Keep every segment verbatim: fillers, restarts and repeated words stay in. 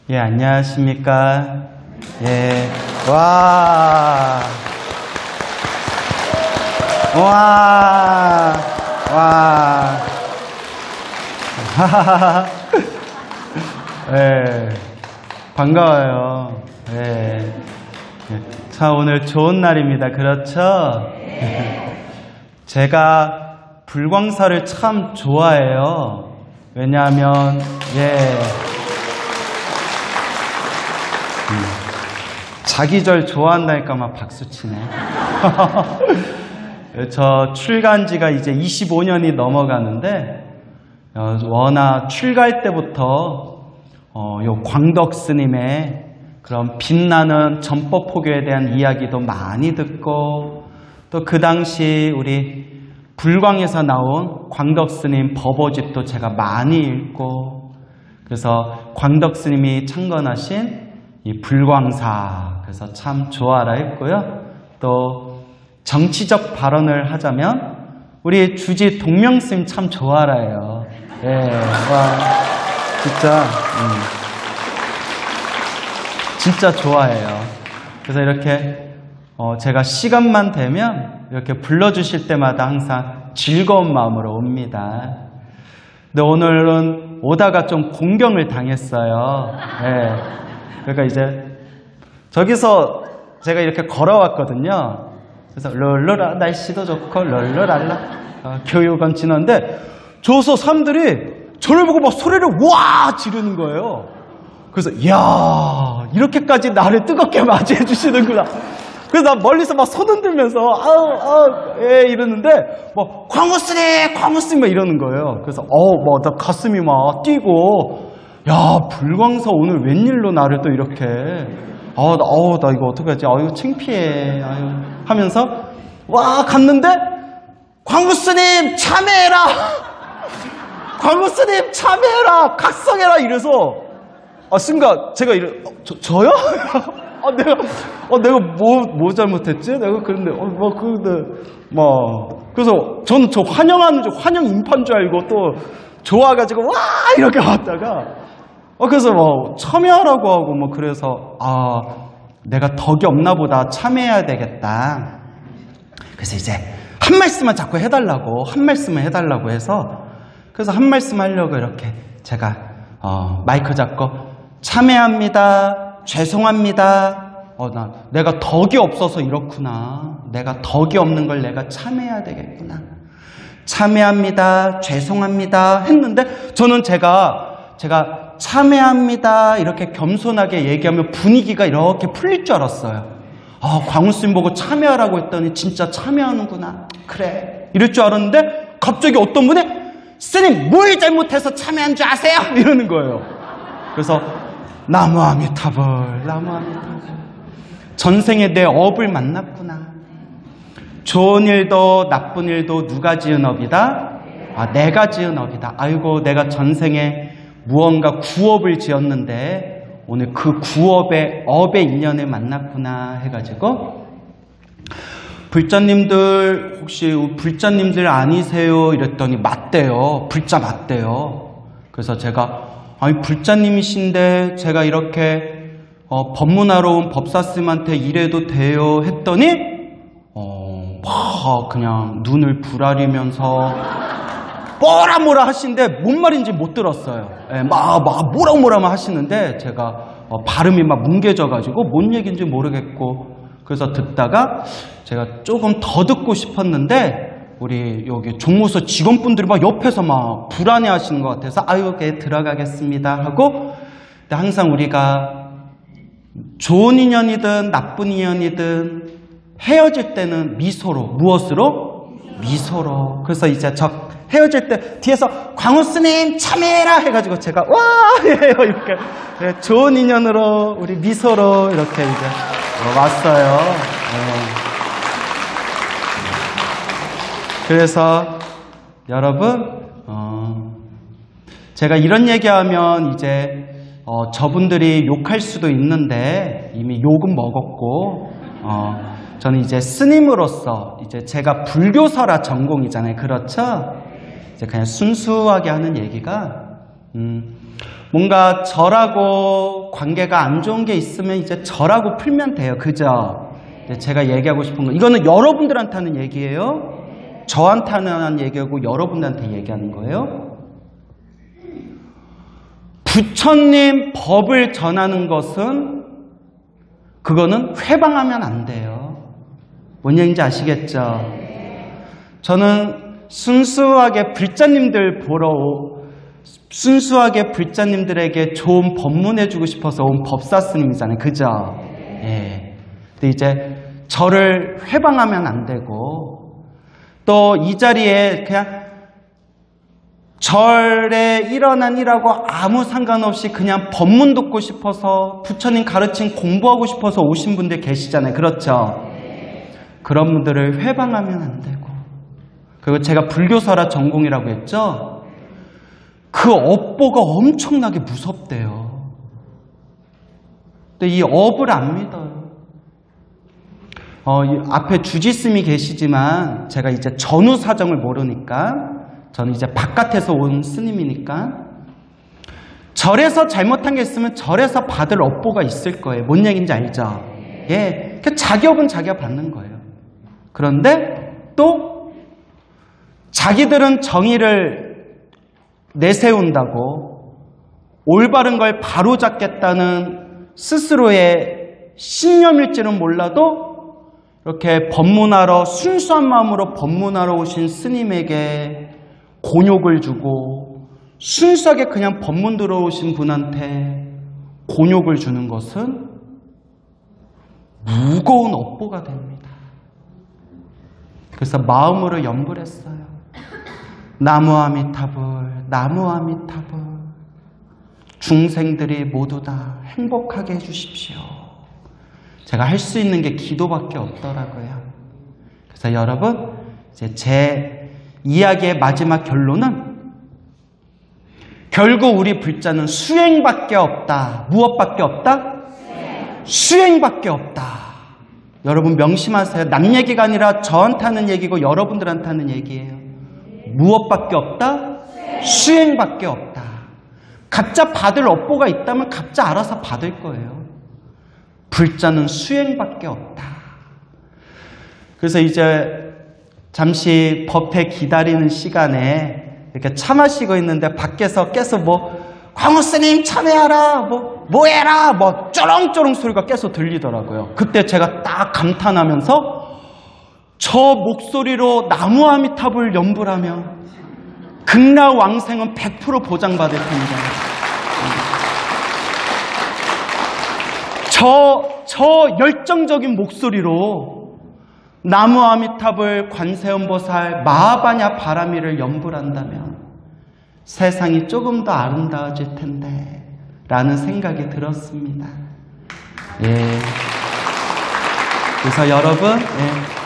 예, 안녕하십니까. 예, 와, 와, 와, 예, 반가워요. 예, 자, 오늘 좋은 날입니다. 그렇죠? 제가 불광사를 참 좋아해요. 왜냐하면, 예, 음, 자기 절 좋아한다니까 막 박수치네. 저 출가한 지가 이제 이십오 년이 넘어가는데, 어, 워낙 출가할 때부터 어, 요 광덕 스님의 그런 빛나는 전법포교에 대한 이야기도 많이 듣고, 또 그 당시 우리 불광에서 나온 광덕 스님 법오집도 제가 많이 읽고, 그래서 광덕 스님이 창건하신 이 불광사, 그래서 참 좋아라 했고요. 또 정치적 발언을 하자면 우리 주지 동명스님 참 좋아라예요. 예, 와, 진짜 음, 진짜 좋아해요. 그래서 이렇게 어, 제가 시간만 되면 이렇게 불러주실 때마다 항상 즐거운 마음으로 옵니다. 근데 오늘은 오다가 좀 공경을 당했어요. 예. 그러니까 이제 저기서 제가 이렇게 걸어왔거든요. 그래서 럴러라 날씨도 좋고 럴러랄라 어, 교육원 지났는데 저서 사람들이 저를 보고 막 소리를 와 지르는 거예요. 그래서 이야, 이렇게까지 나를 뜨겁게 맞이해 주시는구나. 그래서 나 멀리서 막 손 흔들면서 아우 아우 예 이러는데 뭐 광우스님 광우스님 막 이러는 거예요. 그래서 어우 막 나 가슴이 막 뛰고, 야, 불광사 오늘 웬일로 나를 또 이렇게, 아, 나, 어우, 나 이거 어떡하지? 아유, 창피해. 아유, 하면서, 와, 갔는데, 광우스님, 참여해라! 광우스님, 참여해라! 각성해라! 이래서, 아, 순간, 제가 이래, 어, 저, 저요? 아, 내가, 어, 내가 뭐, 뭐 잘못했지? 내가 그런데, 어, 뭐, 근데, 뭐, 그래서 저는 저 환영하는 줄, 환영 인파인 줄 알고 또 좋아가지고, 와! 이렇게 왔다가, 어, 그래서 뭐, 참여하라고 하고, 뭐, 그래서, 아, 내가 덕이 없나 보다. 참여해야 되겠다. 그래서 이제, 한 말씀만 자꾸 해달라고, 한 말씀만 해달라고 해서, 그래서 한 말씀 하려고 이렇게 제가, 어, 마이크 잡고, 참여합니다. 죄송합니다. 어, 나, 내가 덕이 없어서 이렇구나. 내가 덕이 없는 걸 내가 참여해야 되겠구나. 참여합니다. 죄송합니다. 했는데, 저는 제가, 제가 참여합니다 이렇게 겸손하게 얘기하면 분위기가 이렇게 풀릴 줄 알았어요. 아, 광우스님 보고 참여하라고 했더니 진짜 참여하는구나. 그래. 이럴 줄 알았는데 갑자기 어떤 분이 스님 뭘 잘못해서 참여한 줄 아세요? 이러는 거예요. 그래서 나무아미타불 나무아미타불, 전생에 내 업을 만났구나. 좋은 일도 나쁜 일도 누가 지은 업이다? 아, 내가 지은 업이다. 아이고, 내가 전생에 무언가 구업을 지었는데 오늘 그 구업의 업의 인연을 만났구나 해가지고, 불자님들 혹시 불자님들 아니세요? 이랬더니 맞대요. 불자 맞대요. 그래서 제가 아니 불자님이신데 제가 이렇게 어, 법문하러 온 법사스님한테 이래도 돼요? 했더니 어, 막 그냥 눈을 부라리면서 뭐라 뭐라 하시는데 뭔 말인지 못 들었어요. 예, 막, 막 뭐라 뭐라만 하시는데 제가 어, 발음이 막 뭉개져가지고 뭔 얘기인지 모르겠고, 그래서 듣다가 제가 조금 더 듣고 싶었는데 우리 여기 종무소 직원분들이 막 옆에서 막 불안해 하시는 것 같아서 아유, 예, 들어가겠습니다 하고, 근데 항상 우리가 좋은 인연이든 나쁜 인연이든 헤어질 때는 미소로, 무엇으로? 미소로. 그래서 이제 저 헤어질 때 뒤에서 광우스님 참여해라 해가지고 제가 와 해요. 이렇게 네, 좋은 인연으로 우리 미소로 이렇게 이제 왔어요. 네. 그래서 여러분, 어, 제가 이런 얘기하면 이제 어, 저분들이 욕할 수도 있는데 이미 욕은 먹었고, 어, 저는 이제 스님으로서 이제 제가 불교설화 전공이잖아요. 그렇죠? 이제 그냥 순수하게 하는 얘기가, 음, 뭔가 저라고 관계가 안 좋은 게 있으면 이제 저라고 풀면 돼요. 그죠? 제가 얘기하고 싶은 거, 이거는 여러분들한테 하는 얘기예요. 저한테 하는 얘기하고 여러분들한테 얘기하는 거예요. 부처님 법을 전하는 것은 그거는 회방하면 안 돼요. 뭔 얘기인지 아시겠죠? 저는 순수하게 불자님들 보러 순수하게 불자님들에게 좋은 법문해주고 싶어서 온 법사스님이잖아요. 그죠? 예. 근데 이제 저를 회방하면 안 되고, 또 이 자리에 그냥 절에 일어난 일하고 아무 상관없이 그냥 법문 듣고 싶어서 부처님 가르친 공부하고 싶어서 오신 분들 계시잖아요. 그렇죠? 그런 분들을 회방하면 안 되고, 그리고 제가 불교설화 전공이라고 했죠? 그 업보가 엄청나게 무섭대요. 근데 이 업을 안 믿어요. 어, 앞에 주지스님이 계시지만 제가 이제 전후 사정을 모르니까, 저는 이제 바깥에서 온 스님이니까, 절에서 잘못한 게 있으면 절에서 받을 업보가 있을 거예요. 뭔 얘기인지 알죠? 예, 자기 업은 자기가 받는 거예요. 그런데 또 자기들은 정의를 내세운다고 올바른 걸 바로잡겠다는 스스로의 신념일지는 몰라도 이렇게 법문하러, 순수한 마음으로 법문하러 오신 스님에게 곤욕을 주고, 순수하게 그냥 법문 들어오신 분한테 곤욕을 주는 것은 무거운 업보가 됩니다. 그래서 마음으로 염불했어요. 나무 아미타불, 나무 아미타불. 중생들이 모두 다 행복하게 해주십시오. 제가 할 수 있는 게 기도밖에 없더라고요. 그래서 여러분, 이제 제 이야기의 마지막 결론은 결국 우리 불자는 수행밖에 없다. 무엇밖에 없다? 수행밖에 없다. 여러분 명심하세요. 남 얘기가 아니라 저한테 하는 얘기고 여러분들한테 하는 얘기예요. 무엇밖에 없다? 수행밖에 없다. 각자 받을 업보가 있다면 각자 알아서 받을 거예요. 불자는 수행밖에 없다. 그래서 이제 잠시 법회 기다리는 시간에 이렇게 차 마시고 있는데 밖에서 계속 뭐 광우스님 참여하라, 뭐 뭐해라, 뭐 쩌렁쩌렁 소리가 계속 들리더라고요. 그때 제가 딱 감탄하면서 저 목소리로 나무 아미타불 연불하면 극락왕생은 백 퍼센트 보장받을 텐데, 저, 저 열정적인 목소리로 나무 아미타불, 관세음보살, 마하바냐 바라미를 연불한다면 세상이 조금 더 아름다워질 텐데 라는 생각이 들었습니다. 예. 그래서 여러분, 예.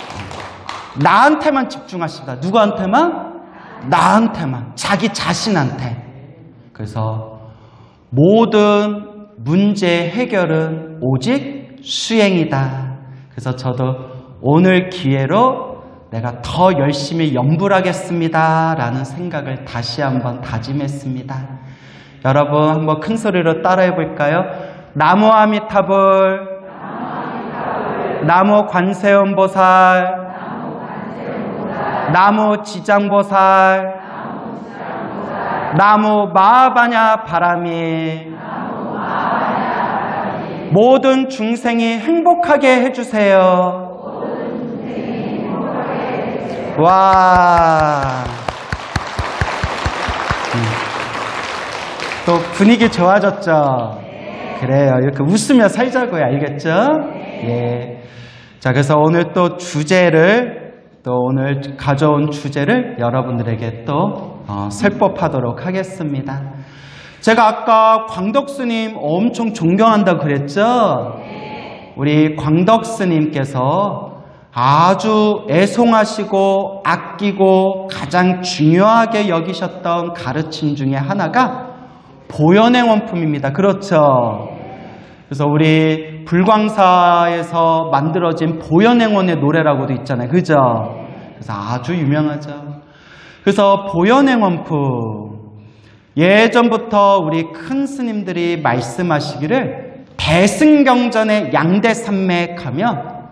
나한테만 집중하십니다. 누구한테만? 나한테만. 자기 자신한테. 그래서 모든 문제 해결은 오직 수행이다. 그래서 저도 오늘 기회로 내가 더 열심히 염불하겠습니다 라는 생각을 다시 한번 다짐했습니다. 여러분 한번 큰 소리로 따라해 볼까요? 나무 아미타불, 나무 관세음보살, 나무 지장보살, 나무 마하바냐 바라미, 모든 중생이 행복하게 해주세요. 와. 음. 또 분위기 좋아졌죠? 그래요. 이렇게 웃으며 살자고요. 알겠죠? 예. 자, 그래서 오늘 또 주제를, 또 오늘 가져온 주제를 여러분들에게 또 어, 설법하도록 하겠습니다. 제가 아까 광덕스님 엄청 존경한다고 그랬죠? 우리 광덕스님께서 아주 애송하시고 아끼고 가장 중요하게 여기셨던 가르침 중에 하나가 보현행원품입니다. 그렇죠? 그래서 우리 불광사에서 만들어진 보현행원의 노래라고도 있잖아요. 그죠? 그래서 아주 유명하죠. 그래서 보현행원품, 예전부터 우리 큰 스님들이 말씀하시기를 대승경전의 양대산맥하면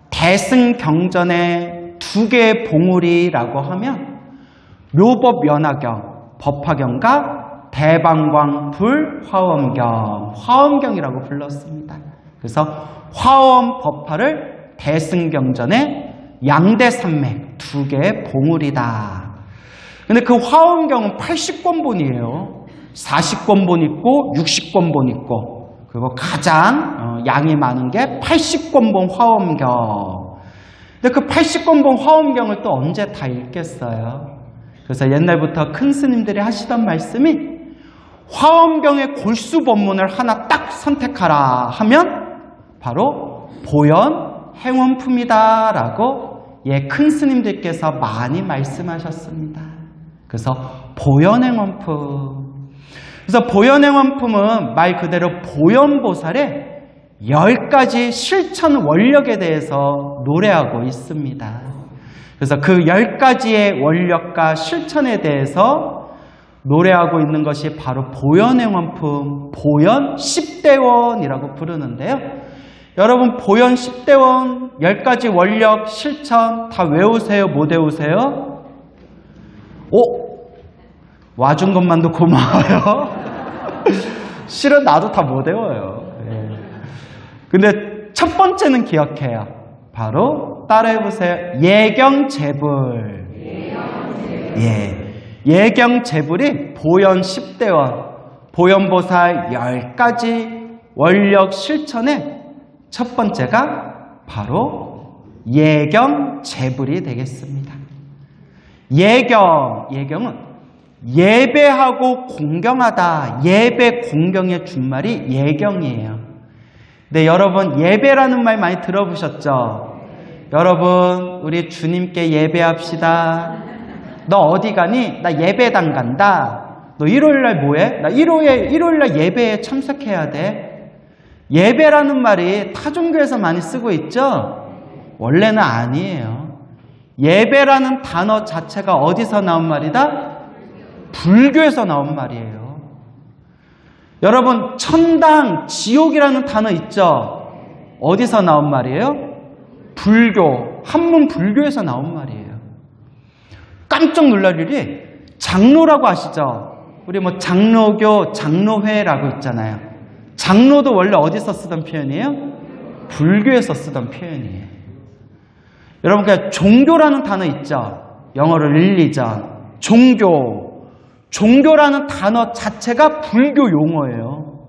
대승경전의 두 개의 봉우리라고 하면 묘법연화경, 법화경과 대방광불 화엄경, 화엄경이라고 불렀습니다. 그래서 화엄 법화를 대승경전의 양대산맥 두 개의 봉우리다. 근데 그 화엄경은 팔십 권본이에요. 사십 권본 있고 육십 권본 있고, 그리고 가장 양이 많은 게 팔십 권본 화엄경. 근데 그 팔십 권본 화엄경을 또 언제 다 읽겠어요? 그래서 옛날부터 큰 스님들이 하시던 말씀이 화엄경의 골수 법문을 하나 딱 선택하라 하면 바로 보현 행원품이다 라고 예, 큰 스님들께서 많이 말씀하셨습니다. 그래서 보현행원품. 그래서 보현행원품은 말 그대로 보현보살의 열 가지 실천 원력에 대해서 노래하고 있습니다. 그래서 그 열 가지의 원력과 실천에 대해서 노래하고 있는 것이 바로 보현행원품, 보현 십대원이라고 부르는데요. 여러분 보현 십대원, 열 가지 원력, 실천 다 외우세요? 못 외우세요? 오! 와준 것만도 고마워요. 실은 나도 다 못 외워요. 예. 근데 첫 번째는 기억해요. 바로 따라해보세요. 예경재불. 예. 예경재불이 보현 십대원, 보현보살 열 가지 원력 실천의 첫 번째가 바로 예경재불이 되겠습니다. 예경, 예경은 예배하고 공경하다. 예배 공경의 준말이 예경이에요. 네, 여러분 예배라는 말 많이 들어보셨죠? 여러분 우리 주님께 예배합시다. 너 어디 가니? 나 예배당 간다. 너 일요일날 뭐해? 나 일요일, 일요일날 예배에 참석해야 돼. 예배라는 말이 타 종교에서 많이 쓰고 있죠? 원래는 아니에요. 예배라는 단어 자체가 어디서 나온 말이다? 불교에서 나온 말이에요. 여러분 천당, 지옥이라는 단어 있죠? 어디서 나온 말이에요? 불교, 한문 불교에서 나온 말이에요. 깜짝 놀랄 일이 장로라고 아시죠? 우리 뭐 장로교, 장로회라고 있잖아요. 장로도 원래 어디서 쓰던 표현이에요? 불교에서 쓰던 표현이에요. 여러분 그냥 종교라는 단어 있죠? 영어로 릴리전, 종교. 종교라는 단어 자체가 불교 용어예요.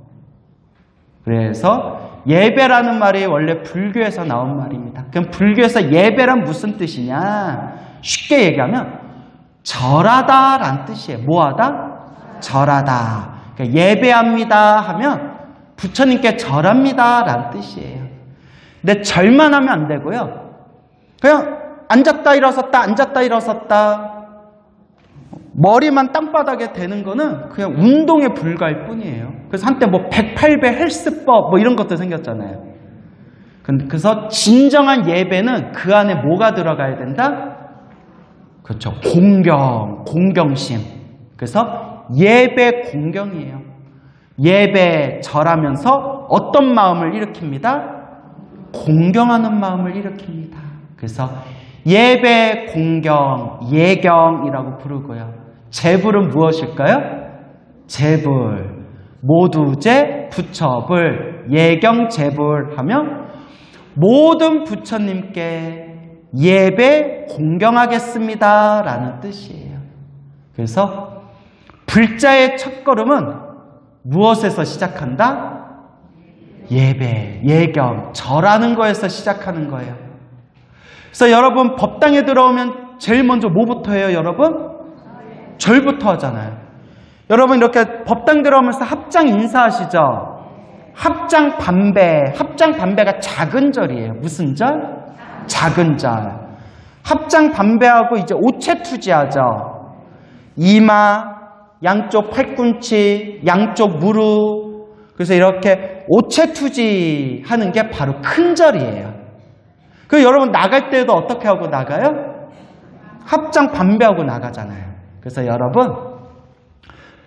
그래서 예배라는 말이 원래 불교에서 나온 말입니다. 그럼 불교에서 예배란 무슨 뜻이냐? 쉽게 얘기하면 절하다라는 뜻이에요. 뭐하다? 절하다. 그러니까 예배합니다 하면 부처님께 절합니다라는 뜻이에요. 근데 절만 하면 안 되고요. 그냥 앉았다 일어섰다 앉았다 일어섰다 머리만 땅바닥에 대는 거는 그냥 운동에 불과할 뿐이에요. 그래서 한때 뭐 백팔 배 헬스법 뭐 이런 것도 생겼잖아요. 그래서 진정한 예배는 그 안에 뭐가 들어가야 된다? 그렇죠. 공경, 공경심. 그래서 예배 공경이에요. 예배 절하면서 어떤 마음을 일으킵니다? 공경하는 마음을 일으킵니다. 그래서 예배 공경, 예경이라고 부르고요. 재불은 무엇일까요? 재불, 모두제, 부처불, 예경, 재불 하면 모든 부처님께 예배 공경하겠습니다 라는 뜻이에요. 그래서 불자의 첫걸음은 무엇에서 시작한다? 예배, 예경, 절하는 거에서 시작하는 거예요. 그래서 여러분 법당에 들어오면 제일 먼저 뭐부터 해요, 여러분? 절부터 하잖아요. 여러분 이렇게 법당 들어오면서 합장 인사하시죠? 합장 반배, 합장 반배가 작은 절이에요. 무슨 절? 작은 절. 합장 반배하고 이제 오체투지하죠. 이마, 양쪽 팔꿈치, 양쪽 무릎. 그래서 이렇게 오체투지 하는 게 바로 큰 절이에요. 그 여러분 나갈 때도 어떻게 하고 나가요? 합장 반배하고 나가잖아요. 그래서 여러분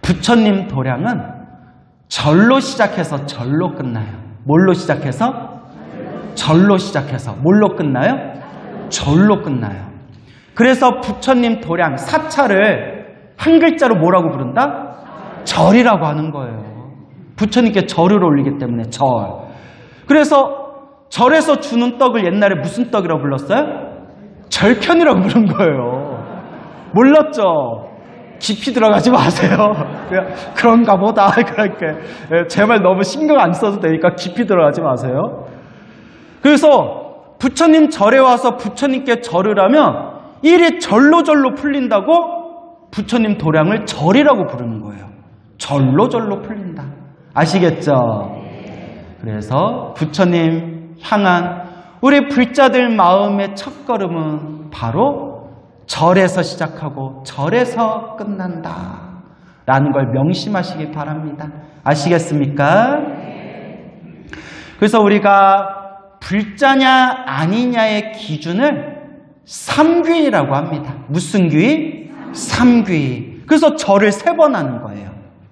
부처님 도량은 절로 시작해서 절로 끝나요. 뭘로 시작해서? 절로 시작해서 뭘로 끝나요? 절로 끝나요. 그래서 부처님 도량 사차를 한 글자로 뭐라고 부른다? 절이라고 하는 거예요. 부처님께 절을 올리기 때문에 절. 그래서 절에서 주는 떡을 옛날에 무슨 떡이라고 불렀어요? 절편이라고 부른 거예요. 몰랐죠? 깊이 들어가지 마세요. 그냥 그런가 보다. 그렇게 제 말 너무 신경 안 써도 되니까 깊이 들어가지 마세요. 그래서 부처님 절에 와서 부처님께 절을 하면 일이 절로절로 풀린다고 부처님 도량을 절이라고 부르는 거예요. 절로절로 풀린다. 아시겠죠? 그래서 부처님 향한 우리 불자들 마음의 첫걸음은 바로 절에서 시작하고 절에서 끝난다 라는 걸 명심하시기 바랍니다. 아시겠습니까? 그래서 우리가 불자냐 아니냐의 기준을 삼귀라고 합니다. 무슨 귀? 삼귀. 그래서 절을 세 번 하는 거예요.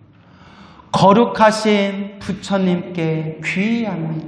거룩하신 부처님께 귀의합니다.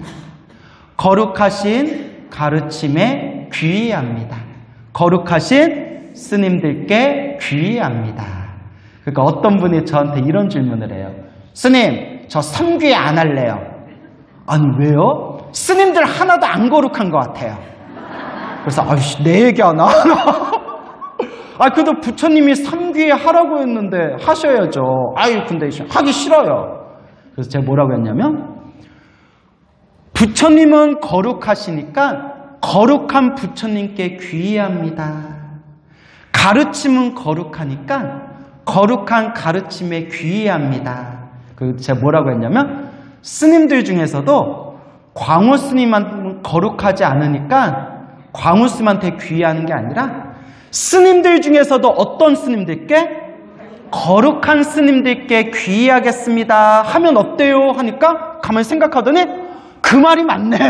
거룩하신 가르침에 귀의합니다. 거룩하신 스님들께 귀의합니다. 그러니까 어떤 분이 저한테 이런 질문을 해요. 스님, 저 삼귀 안 할래요. 아니 왜요? 스님들 하나도 안 거룩한 것 같아요. 그래서 아이씨 내 얘기 하나? 아 그래도 부처님이 삼귀 하라고 했는데 하셔야죠. 아유 근데 하기 싫어요. 그래서 제가 뭐라고 했냐면 부처님은 거룩하시니까 거룩한 부처님께 귀의합니다. 가르침은 거룩하니까 거룩한 가르침에 귀의합니다. 그 제가 뭐라고 했냐면 스님들 중에서도 광우 스님은 거룩하지 않으니까 광우 스님한테 귀의하는 게 아니라 스님들 중에서도 어떤 스님들께? 거룩한 스님들께 귀의하겠습니다 하면 어때요? 하니까 가만히 생각하더니 그 말이 맞네요.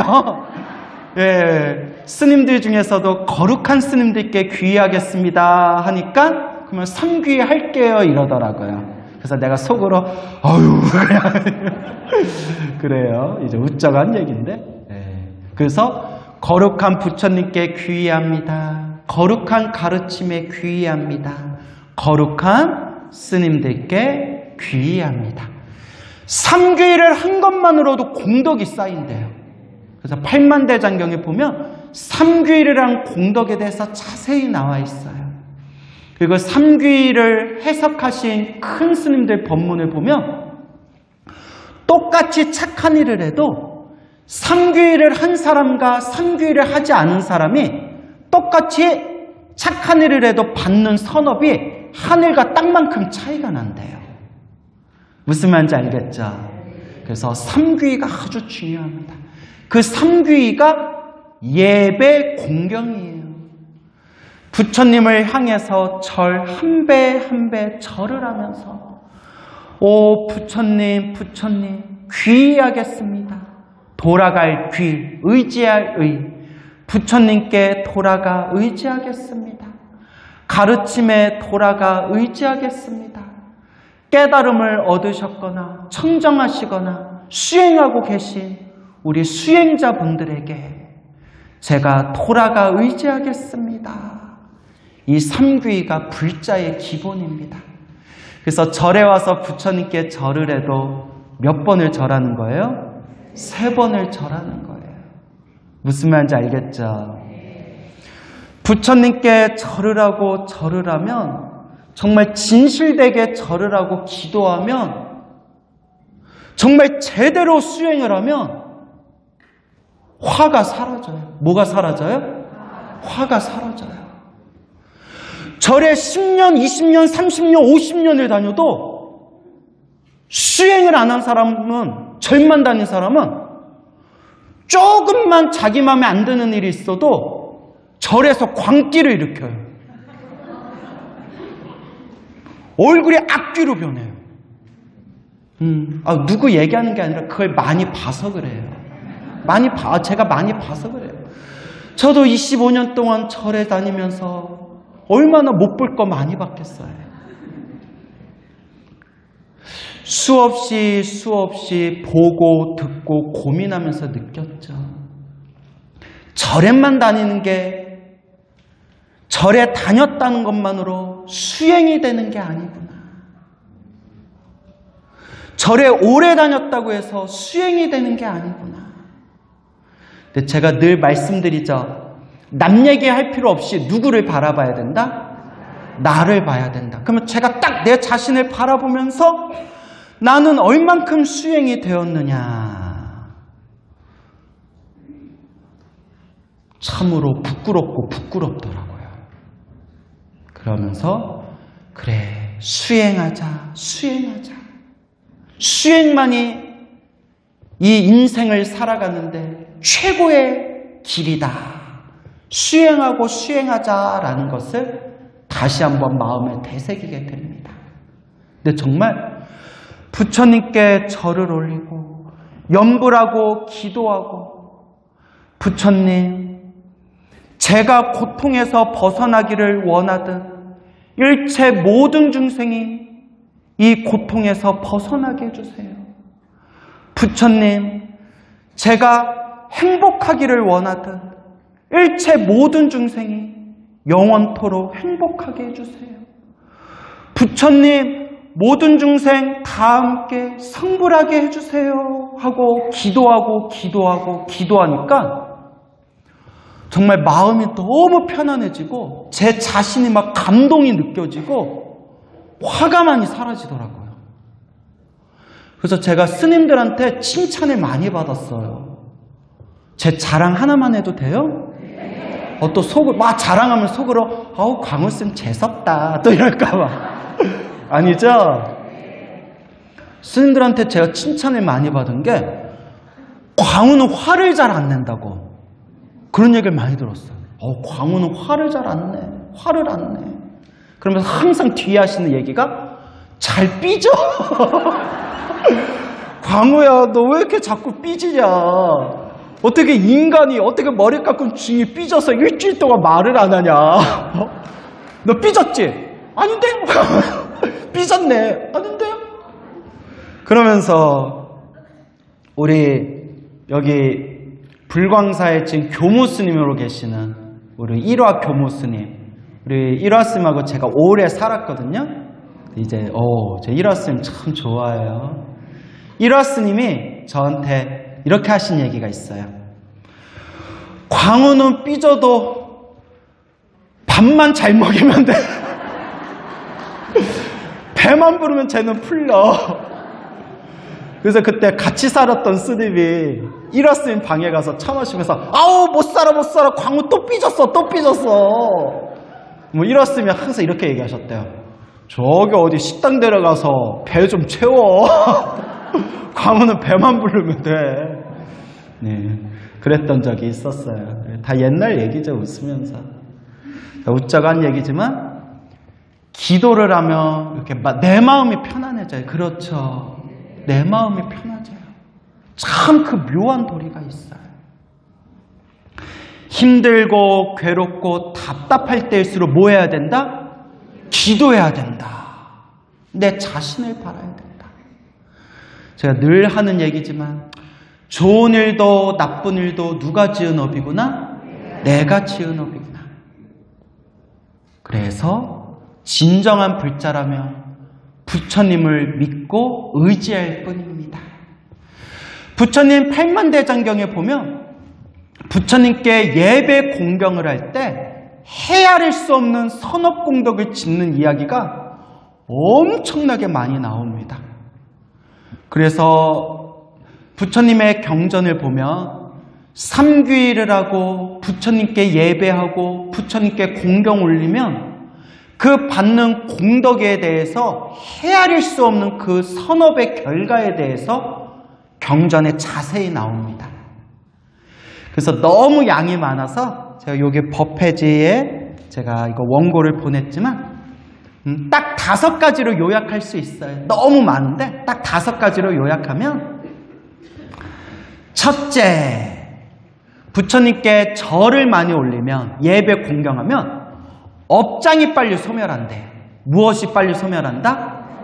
예, 스님들 중에서도 거룩한 스님들께 귀의하겠습니다 하니까 그러면 삼귀 할게요 이러더라고요. 그래서 내가 속으로 어휴 그래요. 이제 웃자고 한 얘기인데. 예. 그래서 거룩한 부처님께 귀의합니다. 거룩한 가르침에 귀의합니다. 거룩한 스님들께 귀의합니다. 삼귀를 한 것만으로도 공덕이 쌓인대요. 그래서 팔만대장경에 보면 삼귀를 한 공덕에 대해서 자세히 나와 있어요. 그리고 삼귀를 해석하신 큰 스님들 법문을 보면 똑같이 착한 일을 해도 삼귀를 한 사람과 삼귀를 하지 않은 사람이 똑같이 착한 일을 해도 받는 선업이 하늘과 땅만큼 차이가 난대요. 무슨 말인지 알겠죠? 그래서 삼귀가 아주 중요합니다. 그 삼귀가 예배 공경이에요. 부처님을 향해서 절 한 배 한 배 절을 하면서 오 부처님 부처님 귀의하겠습니다. 돌아갈 귀 의지할 의 부처님께 돌아가 의지하겠습니다. 가르침에 돌아가 의지하겠습니다. 깨달음을 얻으셨거나 청정하시거나 수행하고 계신 우리 수행자분들에게 제가 돌아가 의지하겠습니다. 이 삼귀가 불자의 기본입니다. 그래서 절에 와서 부처님께 절을 해도 몇 번을 절하는 거예요? 세 번을 절하는 거예요. 무슨 말인지 알겠죠? 부처님께 절을 하고 절을 하면 정말 진실되게 절을 하고 기도하면 정말 제대로 수행을 하면 화가 사라져요. 뭐가 사라져요? 화가 사라져요. 절에 십 년, 이십 년, 삼십 년, 오십 년을 다녀도 수행을 안 한 사람은, 절만 다닌 사람은 조금만 자기 마음에 안 드는 일이 있어도 절에서 광기를 일으켜요. 얼굴이 악귀로 변해요. 음, 아, 누구 얘기하는 게 아니라 그걸 많이 봐서 그래요. 많이 봐, 제가 많이 봐서 그래요. 저도 이십오 년 동안 절에 다니면서 얼마나 못 볼 거 많이 봤겠어요. 수없이 수없이 보고 듣고 고민하면서 느꼈죠. 절에만 다니는 게, 절에 다녔다는 것만으로 수행이 되는 게 아니구나. 절에 오래 다녔다고 해서 수행이 되는 게 아니구나. 근데 제가 늘 말씀드리죠. 남 얘기할 필요 없이 누구를 바라봐야 된다? 나를 봐야 된다. 그러면 제가 딱 내 자신을 바라보면서 나는 얼만큼 수행이 되었느냐. 참으로 부끄럽고 부끄럽더라고요. 그러면서 그래, 수행하자, 수행하자. 수행만이 이 인생을 살아가는데 최고의 길이다. 수행하고 수행하자라는 것을 다시 한번 마음에 되새기게 됩니다. 근데 정말 부처님께 절을 올리고 염불하고 기도하고, 부처님, 제가 고통에서 벗어나기를 원하듯 일체 모든 중생이 이 고통에서 벗어나게 해주세요. 부처님, 제가 행복하기를 원하듯 일체 모든 중생이 영원토록 행복하게 해주세요. 부처님, 모든 중생 다 함께 성불하게 해주세요 하고 기도하고 기도하고 기도하니까 정말 마음이 너무 편안해지고 제 자신이 막 감동이 느껴지고 화가 많이 사라지더라고요. 그래서 제가 스님들한테 칭찬을 많이 받았어요. 제 자랑 하나만 해도 돼요? 어, 또 속을 막 자랑하면 속으로 아우 광우쌤 재수없다 또 이럴까봐. 아니죠? 스님들한테 제가 칭찬을 많이 받은 게 광우는 화를 잘 안 낸다고 그런 얘기를 많이 들었어요. 어, 광우는 화를 잘 안 내. 화를 안 내. 그러면서 항상 뒤에 하시는 얘기가 잘 삐져. 광우야, 너 왜 이렇게 자꾸 삐지냐. 어떻게 인간이 어떻게 머리 깎은 중이 삐져서 일주일 동안 말을 안 하냐. 너 삐졌지? 아닌데? 삐졌네. 아닌데요? 그러면서 우리 여기 불광사에 지금 교무 스님으로 계시는 우리 일화 교무 스님, 우리 일화 스님하고 제가 오래 살았거든요. 이제 오, 제 일화 스님 참 좋아해요. 일화 스님이 저한테 이렇게 하신 얘기가 있어요. 광우는 삐져도 밥만 잘 먹이면 돼. 배만 부르면 쟤는 풀려. 그래서 그때 같이 살았던 스님이 일화 스님 방에 가서 차 마시면서 아우 못 살아 못 살아 광우 또 삐졌어 또 삐졌어. 뭐 일화 스님이 항상 이렇게 얘기하셨대요. 저기 어디 식당 데려가서 배 좀 채워. 광우는 배만 부르면 돼. 네, 그랬던 적이 있었어요. 다 옛날 얘기죠. 웃으면서. 웃자고 한 얘기지만 기도를 하면 이렇게 내 마음이 편안해져요. 그렇죠. 내 마음이 편해져요. 참 그 묘한 도리가 있어요. 힘들고 괴롭고 답답할 때일수록 뭐 해야 된다? 기도해야 된다. 내 자신을 바라야 된다. 제가 늘 하는 얘기지만 좋은 일도 나쁜 일도 누가 지은 업이구나? 내가 지은 업이구나. 그래서 진정한 불자라면 부처님을 믿고 의지할 뿐입니다. 부처님 팔만대장경에 보면 부처님께 예배 공경을 할 때 헤아릴 수 없는 선업공덕을 짓는 이야기가 엄청나게 많이 나옵니다. 그래서 부처님의 경전을 보면 삼귀일을 하고 부처님께 예배하고 부처님께 공경 올리면 그 받는 공덕에 대해서 헤아릴 수 없는 그 선업의 결과에 대해서 경전에 자세히 나옵니다. 그래서 너무 양이 많아서 제가 여기 법회지에 제가 이거 원고를 보냈지만 음, 딱 다섯 가지로 요약할 수 있어요. 너무 많은데 딱 다섯 가지로 요약하면 첫째, 부처님께 절을 많이 올리면 예배 공경하면 업장이 빨리 소멸한대. 무엇이 빨리 소멸한다?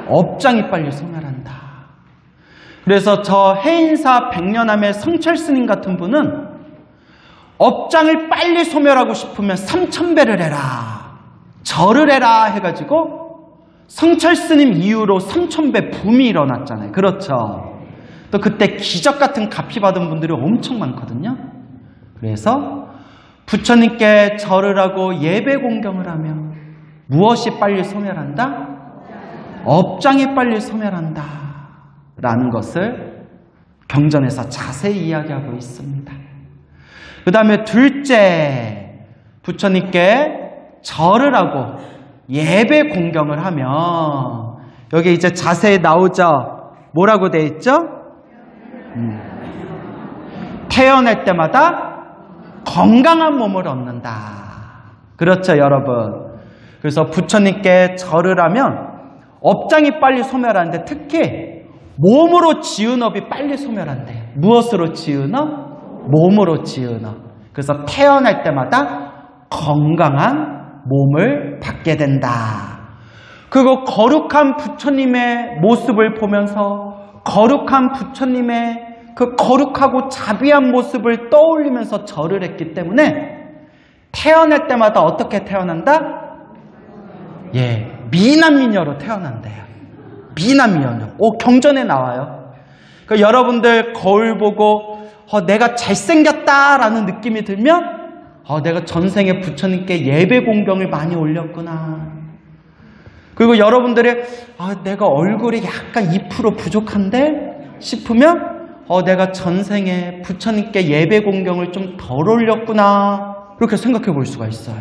업장이 빨리 소멸한다. 그래서 저 해인사 백년함의 성철 스님 같은 분은 업장을 빨리 소멸하고 싶으면 삼천 배를 해라, 절을 해라 해가지고 성철 스님 이후로 삼천 배 붐이 일어났잖아요. 그렇죠. 또 그때 기적 같은 값이 받은 분들이 엄청 많거든요. 그래서 부처님께 절을 하고 예배 공경을 하면 무엇이 빨리 소멸한다? 업장이 빨리 소멸한다 라는 것을 경전에서 자세히 이야기하고 있습니다. 그 다음에 둘째, 부처님께 절을 하고 예배 공경을 하면 여기 이제 자세히 나오죠. 뭐라고 되어 있죠? 음. 태어날 때마다 건강한 몸을 얻는다. 그렇죠, 여러분. 그래서 부처님께 절을 하면 업장이 빨리 소멸하는데 특히 몸으로 지은 업이 빨리 소멸한대요. 무엇으로 지은 업? 몸으로 지은 업. 그래서 태어날 때마다 건강한 몸을 받게 된다. 그리고 거룩한 부처님의 모습을 보면서 거룩한 부처님의 그 거룩하고 자비한 모습을 떠올리면서 절을 했기 때문에 태어날 때마다 어떻게 태어난다? 예, 미남미녀로 태어난대요. 미남미녀. 오, 경전에 나와요. 그러니까 여러분들 거울 보고 어, 내가 잘생겼다라는 느낌이 들면 어, 내가 전생에 부처님께 예배 공경을 많이 올렸구나. 그리고 여러분들의 아, 내가 얼굴이 약간 이 퍼센트 부족한데 싶으면 어, 내가 전생에 부처님께 예배 공경을 좀 덜 올렸구나. 그렇게 생각해 볼 수가 있어요.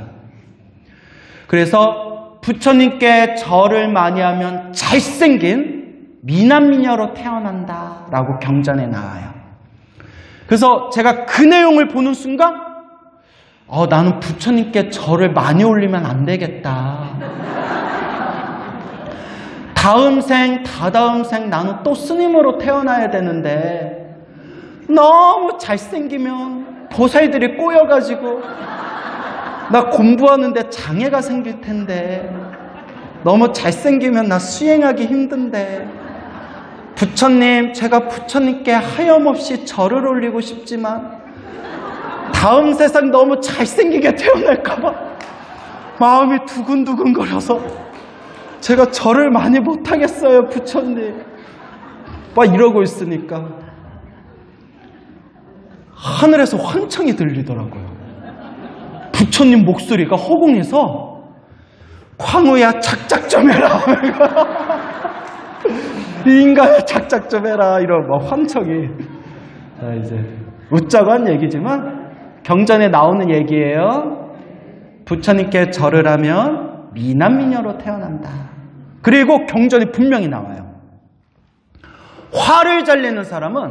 그래서 부처님께 절을 많이 하면 잘생긴 미남미녀로 태어난다 라고 경전에 나와요. 그래서 제가 그 내용을 보는 순간 어, 나는 부처님께 절을 많이 올리면 안 되겠다. 다음 생, 다다음 생 나는 또 스님으로 태어나야 되는데 너무 잘생기면 보살들이 꼬여가지고 나 공부하는데 장애가 생길 텐데 너무 잘생기면 나 수행하기 힘든데 부처님, 제가 부처님께 하염없이 절을 올리고 싶지만 다음 세상 너무 잘생기게 태어날까봐 마음이 두근두근거려서 제가 절을 많이 못하겠어요, 부처님. 막 이러고 있으니까 하늘에서 환청이 들리더라고요. 부처님 목소리가 허공에서 광우야 작작 좀 해라. 인간아 작작 좀 해라. 이런 막 환청이. 자, 이제 웃자고 한 얘기지만 경전에 나오는 얘기예요. 부처님께 절을 하면 미남미녀로 태어난다. 그리고 경전이 분명히 나와요. 화를 잘 내는 사람은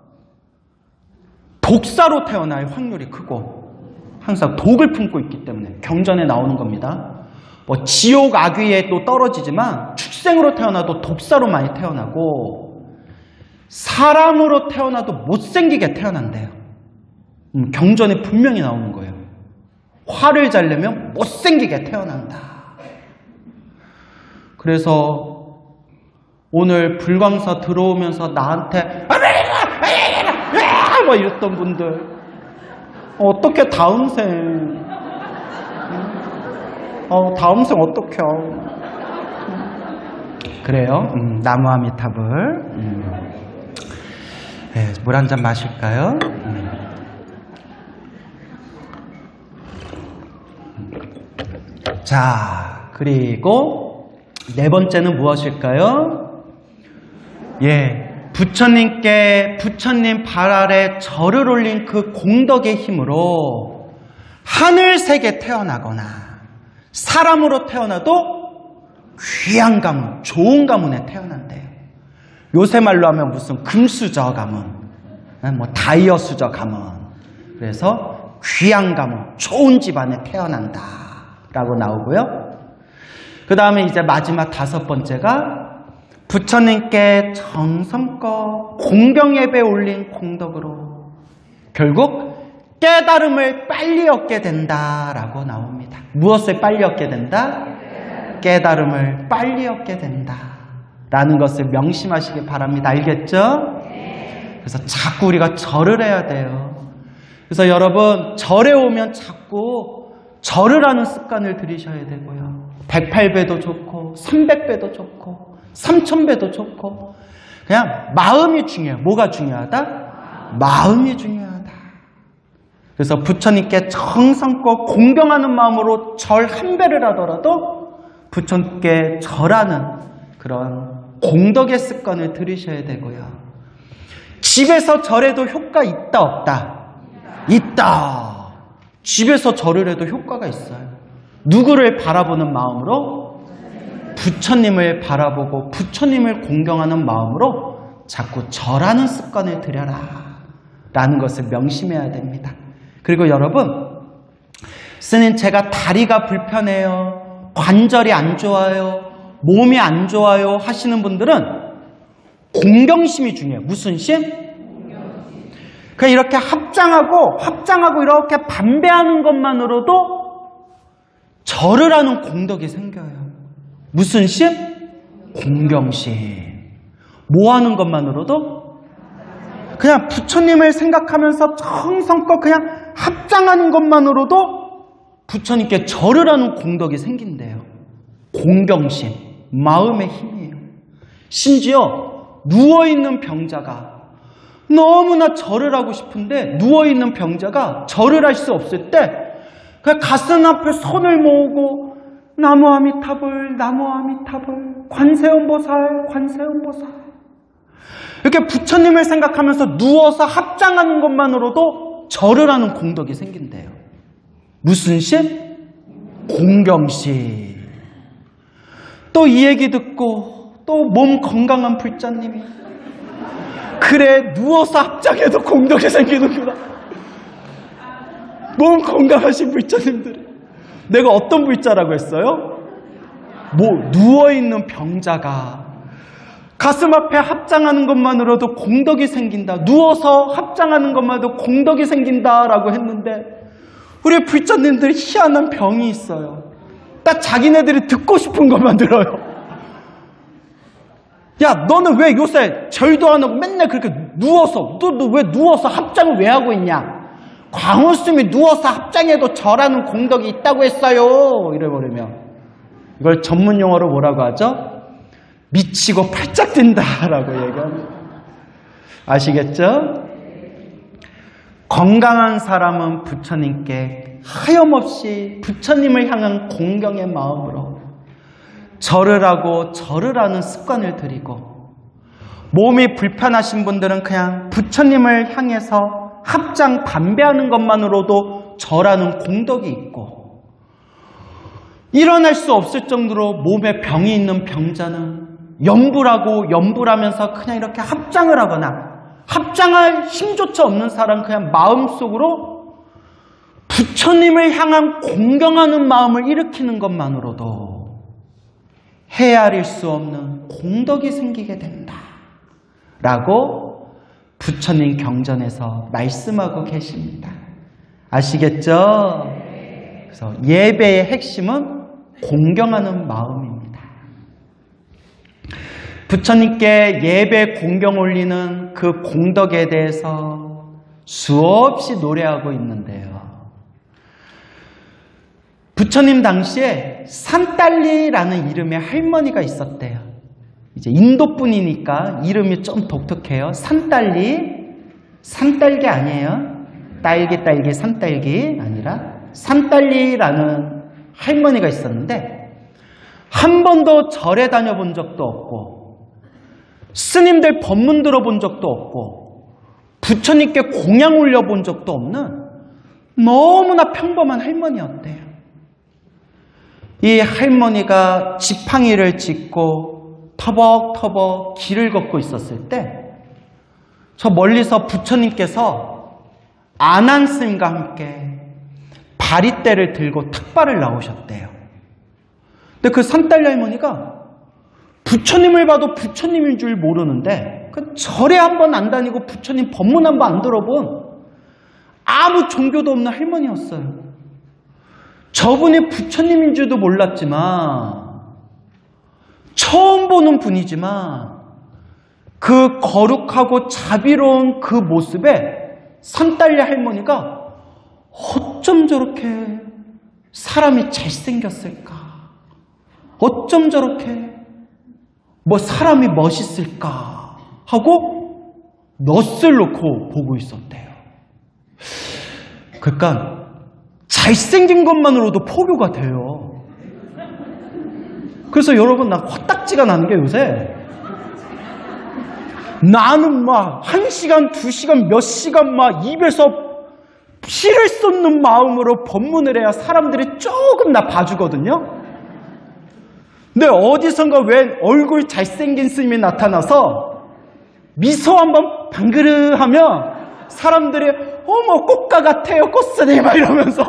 독사로 태어날 확률이 크고 항상 독을 품고 있기 때문에 경전에 나오는 겁니다. 뭐 지옥 악귀에 또 떨어지지만 축생으로 태어나도 독사로 많이 태어나고 사람으로 태어나도 못생기게 태어난대요. 음, 경전에 분명히 나오는 거예요. 화를 잘 내면 못생기게 태어난다. 그래서 오늘 불광사 들어오면서 나한테 막 이랬던 분들 어떻게 다음 생 어, 다음 생 어떡해 그래요. 음, 나무아미타불. 음. 네, 물 한 잔 마실까요? 음. 자, 그리고 네 번째는 무엇일까요? 예, 부처님께 부처님 발 아래 절을 올린 그 공덕의 힘으로 하늘색에 태어나거나 사람으로 태어나도 귀한 가문, 좋은 가문에 태어난대요. 요새 말로 하면 무슨 금수저 가문, 뭐 다이어수저 가문. 그래서 귀한 가문, 좋은 집안에 태어난다 라고 나오고요. 그 다음에 이제 마지막 다섯 번째가 부처님께 정성껏 공경 예배 올린 공덕으로 결국 깨달음을 빨리 얻게 된다라고 나옵니다. 무엇을 빨리 얻게 된다? 깨달음을 빨리 얻게 된다 라는 것을 명심하시기 바랍니다. 알겠죠? 그래서 자꾸 우리가 절을 해야 돼요. 그래서 여러분, 절에 오면 자꾸 절을 하는 습관을 들이셔야 되고요. 백팔 배도 좋고 삼백 배도 좋고 삼천 배도 좋고 그냥 마음이 중요해요. 뭐가 중요하다? 마음이 중요하다. 그래서 부처님께 정성껏 공경하는 마음으로 절 한 배를 하더라도 부처님께 절하는 그런 공덕의 습관을 들이셔야 되고요. 집에서 절해도 효과 있다 없다? 있다. 집에서 절을 해도 효과가 있어요. 누구를 바라보는 마음으로? 부처님을 바라보고 부처님을 공경하는 마음으로 자꾸 절하는 습관을 들여라 라는 것을 명심해야 됩니다. 그리고 여러분, 스님 제가 다리가 불편해요, 관절이 안 좋아요, 몸이 안 좋아요 하시는 분들은 공경심이 중요해요. 무슨 심? 그냥 이렇게 합장하고 합장하고 이렇게 반배하는 것만으로도 절을 하는 공덕이 생겨요. 무슨 심? 공경심. 뭐 하는 것만으로도? 그냥 부처님을 생각하면서 정성껏 그냥 합장하는 것만으로도 부처님께 절을 하는 공덕이 생긴대요. 공경심, 마음의 힘이에요. 심지어 누워있는 병자가 너무나 절을 하고 싶은데 누워있는 병자가 절을 할 수 없을 때 그냥 가슴 앞에 손을 모으고 나무 아미타불, 나무 아미타불, 관세음보살, 관세음보살 이렇게 부처님을 생각하면서 누워서 합장하는 것만으로도 절을 하는 공덕이 생긴대요. 무슨 심? 공경심. 또 이 얘기 듣고 또 몸 건강한 불자님이 그래 누워서 합장해도 공덕이 생기는구나. 몸 건강하신 불자님들이 내가 어떤 불자라고 했어요? 뭐 누워있는 병자가 가슴 앞에 합장하는 것만으로도 공덕이 생긴다. 누워서 합장하는 것만으로도 공덕이 생긴다라고 했는데 우리 불자님들이 희한한 병이 있어요. 딱 자기네들이 듣고 싶은 것만 들어요. 야, 너는 왜 요새 절도 안 하고 맨날 그렇게 누워서 너, 너 왜 누워서 합장을 왜 하고 있냐? 광우스님이 누워서 합장해도 절하는 공덕이 있다고 했어요. 이래버리면 이걸 전문 용어로 뭐라고 하죠? 미치고 팔짝 뛴다라고 얘기합니다. 아시겠죠? 건강한 사람은 부처님께 하염없이 부처님을 향한 공경의 마음으로 절을 하고 절을 하는 습관을 들이고 몸이 불편하신 분들은 그냥 부처님을 향해서 합장 반배하는 것만으로도 절하는 공덕이 있고 일어날 수 없을 정도로 몸에 병이 있는 병자는 염불하고 염불하면서 그냥 이렇게 합장을 하거나 합장할 힘조차 없는 사람 그냥 마음속으로 부처님을 향한 공경하는 마음을 일으키는 것만으로도 헤아릴 수 없는 공덕이 생기게 된다 라고 부처님 경전에서 말씀하고 계십니다. 아시겠죠? 그래서 예배의 핵심은 공경하는 마음입니다. 부처님께 예배 공경 올리는 그 공덕에 대해서 수없이 노래하고 있는데요. 부처님 당시에 산딸리라는 이름의 할머니가 있었대요. 이제 인도 분이니까 이름이 좀 독특해요. 산딸리, 산딸기 아니에요. 딸기 딸기 산딸기 아니라 산딸리라는 할머니가 있었는데 한 번도 절에 다녀본 적도 없고 스님들 법문 들어본 적도 없고 부처님께 공양 올려본 적도 없는 너무나 평범한 할머니였대요. 이 할머니가 지팡이를 짚고 터벅터벅 길을 걷고 있었을 때 저 멀리서 부처님께서 아난스님과 함께 바리떼를 들고 탁발을 나오셨대요. 근데 그 산딸리 할머니가 부처님을 봐도 부처님인 줄 모르는데 그 절에 한 번 안 다니고 부처님 법문 한 번 안 들어본 아무 종교도 없는 할머니였어요. 저분이 부처님인 줄도 몰랐지만 처음 보는 분이지만 그 거룩하고 자비로운 그 모습에 산딸리 할머니가 어쩜 저렇게 사람이 잘생겼을까? 어쩜 저렇게 뭐 사람이 멋있을까? 하고 넛을 놓고 보고 있었대요. 그러니까 잘생긴 것만으로도 포교가 돼요. 그래서 여러분, 나 화딱지가 나는 게 요새 나는 막 한 시간, 두 시간, 몇 시간 막 입에서 피를 쏟는 마음으로 법문을 해야 사람들이 조금 나 봐주거든요. 근데 어디선가 웬 얼굴 잘생긴 스님이 나타나서 미소 한번 방그르하면 사람들이 어머 꽃가 같아요 꽃스님 막 이러면서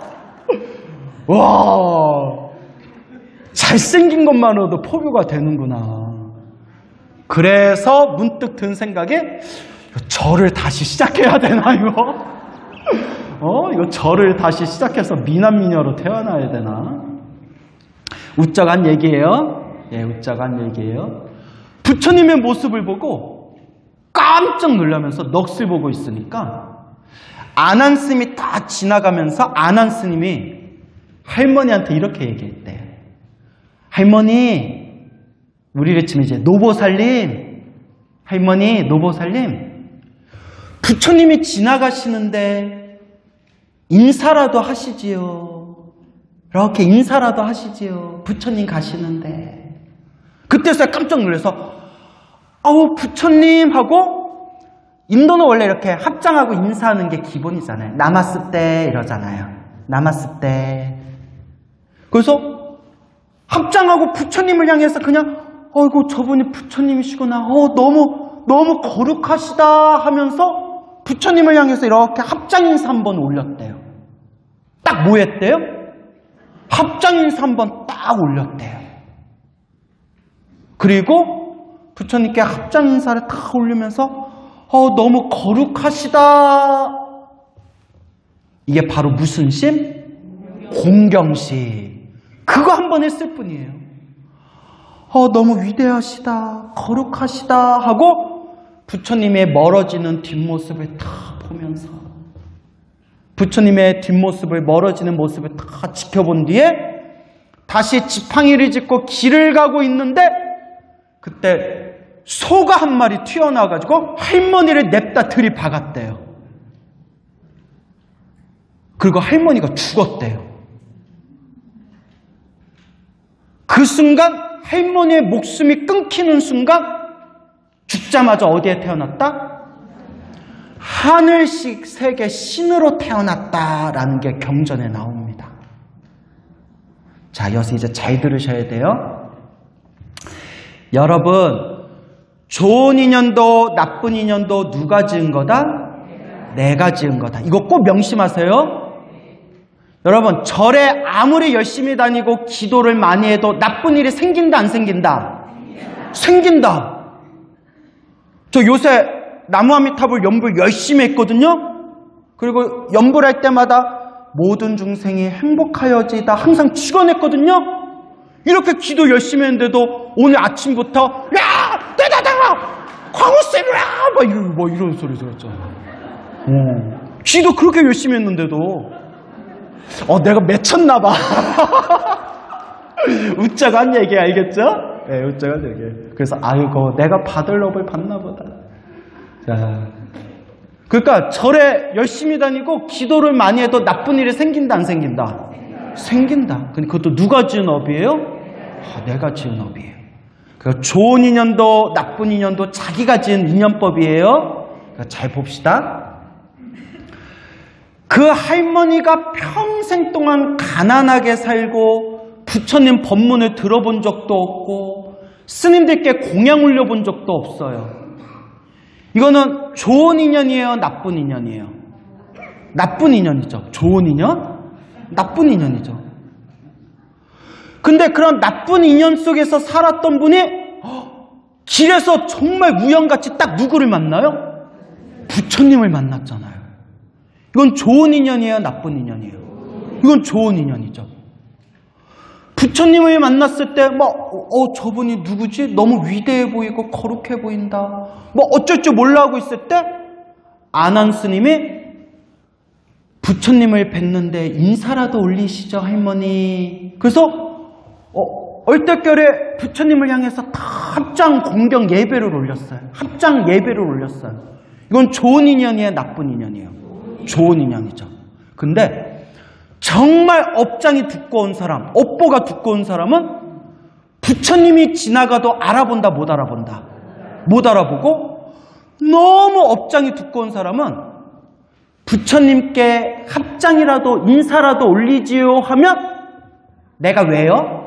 와 잘생긴 것만으로도 포교가 되는구나. 그래서 문득 든 생각에 절을 다시 시작해야 되나 이거? 어 이거 절을 다시 시작해서 미남미녀로 태어나야 되나? 웃자고 한 얘기예요. 예, 웃자고 한 얘기예요. 부처님의 모습을 보고 깜짝 놀라면서 넋을 보고 있으니까 안한 스님이 다 지나가면서 안한 스님이 할머니한테 이렇게 얘기했대요. 할머니, 우리를 치면 이제 노보살님, 할머니, 노보살님, 부처님이 지나가시는데 인사라도 하시지요. 이렇게 인사라도 하시지요. 부처님 가시는데. 그때서야 깜짝 놀라서 아우 부처님 하고, 인도는 원래 이렇게 합장하고 인사하는 게 기본이잖아요. 나마스테 이러잖아요. 나마스테. 그래서 합장하고 부처님을 향해서 그냥 어이구 저분이 부처님이시구나. 어 너무 너무 거룩하시다 하면서 부처님을 향해서 이렇게 합장 인사 한 번 올렸대요. 딱 뭐 했대요? 합장 인사 한 번 딱 올렸대요. 그리고 부처님께 합장 인사를 딱 올리면서 어 너무 거룩하시다. 이게 바로 무슨 심? 공경심. 그거 한 번 했을 뿐이에요. 어 너무 위대하시다, 거룩하시다 하고 부처님의 멀어지는 뒷모습을 다 보면서 부처님의 뒷모습을 멀어지는 모습을 다 지켜본 뒤에 다시 지팡이를 짚고 길을 가고 있는데 그때 소가 한 마리 튀어나와가지고 할머니를 냅다 들이박았대요. 그리고 할머니가 죽었대요. 그 순간 할머니의 목숨이 끊기는 순간 죽자마자 어디에 태어났다? 하늘식 세계 신으로 태어났다라는 게 경전에 나옵니다. 자, 여기서 이제 잘 들으셔야 돼요. 여러분, 좋은 인연도 나쁜 인연도 누가 지은 거다? 내가 지은 거다. 이거 꼭 명심하세요. 여러분, 절에 아무리 열심히 다니고 기도를 많이 해도 나쁜 일이 생긴다 안 생긴다? 생긴다. 저 요새 나무아미타불 연불 열심히 했거든요. 그리고 연불할 때마다 모든 중생이 행복하여지다 항상 축원했거든요. 이렇게 기도 열심히 했는데도 오늘 아침부터 야! 대다당아! 광우쌤이야! 막 이런, 뭐 이런 소리 들었잖아. 어. 기도 그렇게 열심히 했는데도 어 내가 맺혔나 봐. 웃자고 한 얘기 알겠죠? 예, 네, 웃자고 한 얘기. 그래서 아이고 내가 받을 업을 받나 보다. 자, 그러니까 절에 열심히 다니고 기도를 많이 해도 나쁜 일이 생긴다 안 생긴다? 생긴다. 근데 그것도 누가 지은 업이에요? 아, 내가 지은 업이에요. 그러니까 좋은 인연도 나쁜 인연도 자기가 지은 인연법이에요. 그러니까 잘 봅시다. 그 할머니가 평생 동안 가난하게 살고 부처님 법문을 들어본 적도 없고 스님들께 공양 올려본 적도 없어요. 이거는 좋은 인연이에요? 나쁜 인연이에요? 나쁜 인연이죠. 좋은 인연? 나쁜 인연이죠. 근데 그런 나쁜 인연 속에서 살았던 분이 길에서 정말 우연같이 딱 누구를 만나요? 부처님을 만났잖아요. 이건 좋은 인연이에요? 나쁜 인연이에요? 이건 좋은 인연이죠. 부처님을 만났을 때, 뭐, 어, 저분이 누구지? 너무 위대해 보이고 거룩해 보인다. 뭐, 어쩔 줄 몰라 하고 있을 때, 아난 스님이 부처님을 뵀는데 인사라도 올리시죠, 할머니. 그래서, 어, 얼떨결에 부처님을 향해서 다 합장 공경 예배를 올렸어요. 합장 예배를 올렸어요. 이건 좋은 인연이에요, 나쁜 인연이에요? 좋은 인연이죠. 근데, 정말 업장이 두꺼운 사람, 업보가 두꺼운 사람은 부처님이 지나가도 알아본다, 못 알아본다. 못 알아보고 너무 업장이 두꺼운 사람은 부처님께 합장이라도 인사라도 올리지요 하면 내가 왜요?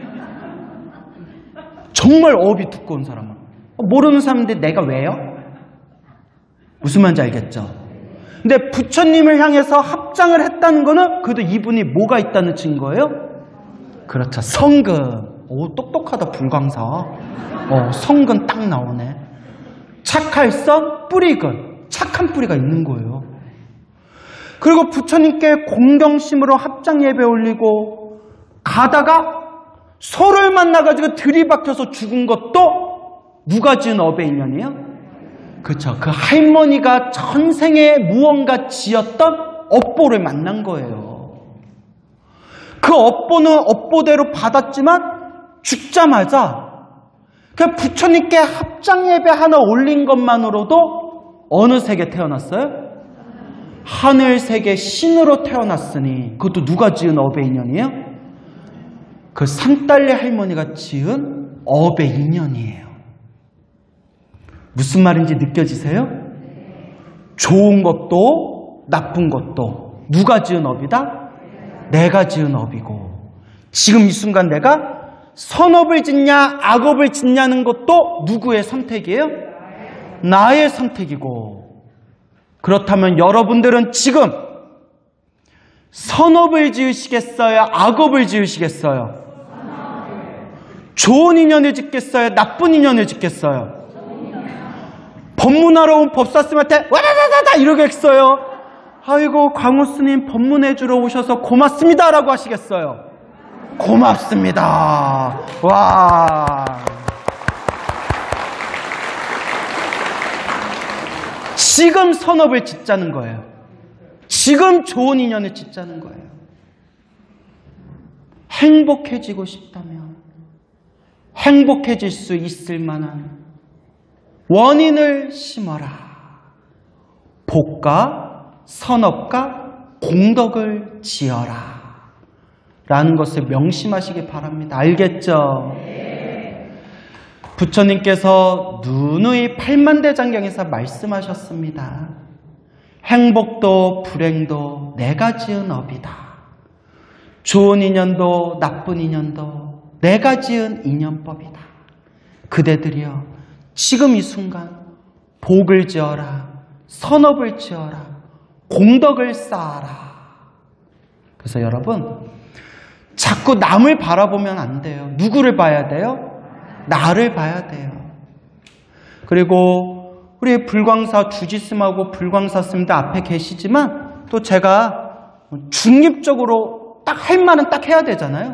정말 업이 두꺼운 사람은 모르는 사람인데 내가 왜요? 무슨 말인지 알겠죠? 근데 부처님을 향해서 합장을 했다는 거는 그래도 이분이 뭐가 있다는 증거예요? 그렇죠. 성근. 오, 똑똑하다, 불광사. 어, 성근 딱 나오네. 착할성, 뿌리근. 착한 뿌리가 있는 거예요. 그리고 부처님께 공경심으로 합장 예배 올리고 가다가 소를 만나가지고 들이박혀서 죽은 것도 누가 지은 업의 인연이에요? 그렇죠. 그 할머니가 전생에 무언가 지었던 업보를 만난 거예요. 그 업보는 업보대로 받았지만 죽자마자 그 부처님께 합장 예배 하나 올린 것만으로도 어느 세계 태어났어요? 하늘 세계 신으로 태어났으니 그것도 누가 지은 업의 인연이에요? 그 산딸리 할머니가 지은 업의 인연이에요. 무슨 말인지 느껴지세요? 좋은 것도 나쁜 것도 누가 지은 업이다? 내가 지은 업이고 지금 이 순간 내가 선업을 짓냐 악업을 짓냐는 것도 누구의 선택이에요? 나의 선택이고 그렇다면 여러분들은 지금 선업을 지으시겠어요? 악업을 지으시겠어요? 좋은 인연을 짓겠어요? 나쁜 인연을 짓겠어요? 법문하러 온 법사스님한테 와다다다다 이러겠어요? 아이고 광우 스님 법문해 주러 오셔서 고맙습니다 라고 하시겠어요? 고맙습니다. 와. 지금 선업을 짓자는 거예요. 지금 좋은 인연을 짓자는 거예요. 행복해지고 싶다면 행복해질 수 있을 만한 원인을 심어라. 복과 선업과 공덕을 지어라. 라는 것을 명심하시기 바랍니다. 알겠죠? 부처님께서 누누이 팔만대장경에서 말씀하셨습니다. 행복도 불행도 내가 지은 업이다. 좋은 인연도 나쁜 인연도 내가 지은 인연법이다. 그대들이여 지금 이 순간 복을 지어라, 선업을 지어라, 공덕을 쌓아라. 그래서 여러분 자꾸 남을 바라보면 안 돼요. 누구를 봐야 돼요? 나를 봐야 돼요. 그리고 우리 불광사 주지스님하고 불광사 스님도 앞에 계시지만 또 제가 중립적으로 딱 할 말은 딱 해야 되잖아요.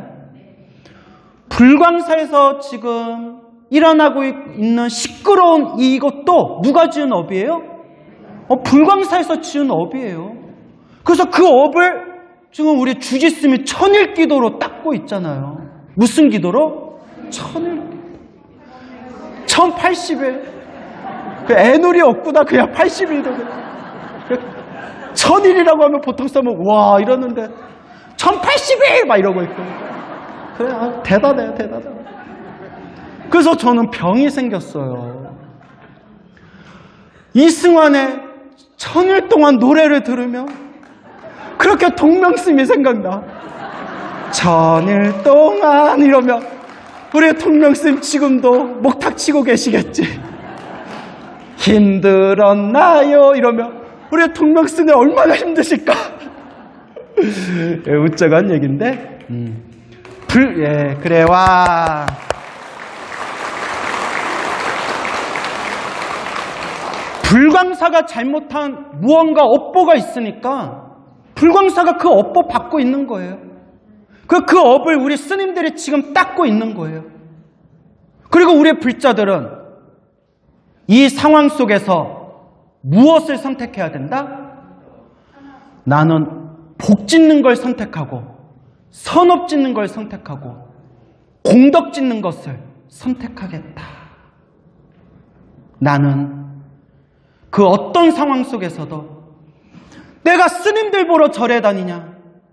불광사에서 지금 일어나고 있는 시끄러운 이것도 누가 지은 업이에요? 어, 불광사에서 지은 업이에요. 그래서 그 업을 지금 우리 주지스님이 천일기도로 닦고 있잖아요. 무슨 기도로? 천일기도. 천팔십 일. 그 애놀이 없구나. 그냥 팔십 일도. 천일이라고 하면 보통 쓰면 와 이러는데 천팔십 일 막 이러고 있고. 그래, 아, 대단해요, 대단해. 그래서 저는 병이 생겼어요. 이승환의 천일 동안 노래를 들으면 그렇게 동명스님이 생각나. 천일 동안 이러면 우리 동명스님 지금도 목탁 치고 계시겠지. 힘들었나요? 이러면 우리 동명스님 얼마나 힘드실까? 예, 웃자고 한 얘기인데 음. 불, 예, 그래, 와. 불광사가 잘못한 무언가 업보가 있으니까 불광사가 그 업보 받고 있는 거예요. 그, 그 업을 우리 스님들이 지금 닦고 있는 거예요. 그리고 우리 불자들은 이 상황 속에서 무엇을 선택해야 된다? 나는 복 짓는 걸 선택하고 선업 짓는 걸 선택하고 공덕 짓는 것을 선택하겠다. 나는 그 어떤 상황 속에서도 내가 스님들 보러 절에 다니냐,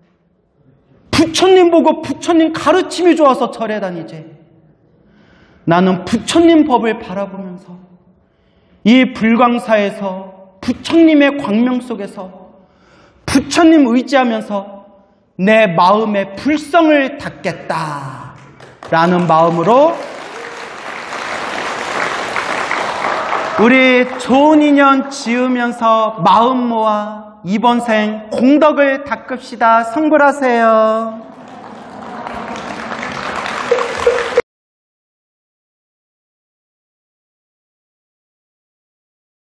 부처님 보고 부처님 가르침이 좋아서 절에 다니지, 나는 부처님 법을 바라보면서 이 불광사에서 부처님의 광명 속에서 부처님 의지하면서 내 마음의 불성을 닦겠다 라는 마음으로 우리 좋은 인연 지으면서 마음 모아 이번 생 공덕을 닦읍시다. 성불하세요.